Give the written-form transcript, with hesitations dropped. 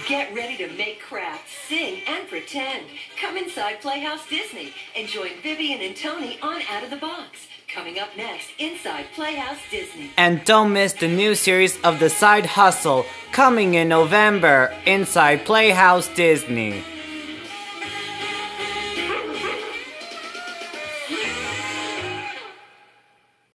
Get ready to make crafts, sing, and pretend. Come inside Playhouse Disney and join Vivian and Tony on Out of the Box. Coming up next, inside Playhouse Disney. And don't miss the new series of The Side Hustle, coming in November, inside Playhouse Disney.